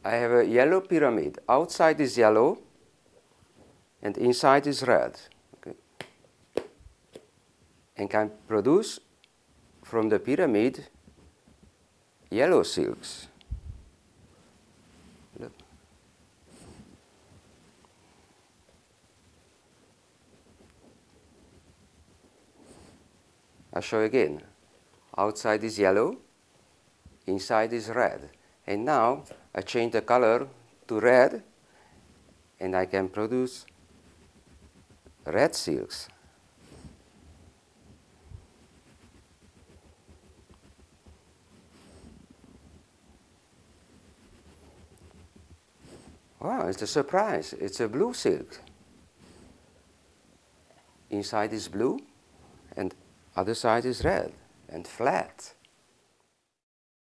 I have a yellow pyramid. Outside is yellow and inside is red. Okay. And can produce from the pyramid yellow silks. Look. I'll show again. Outside is yellow, inside is red. And now I change the color to red, and I can produce red silks. Wow, it's a surprise. It's a blue silk. Inside is blue, and other side is red and flat.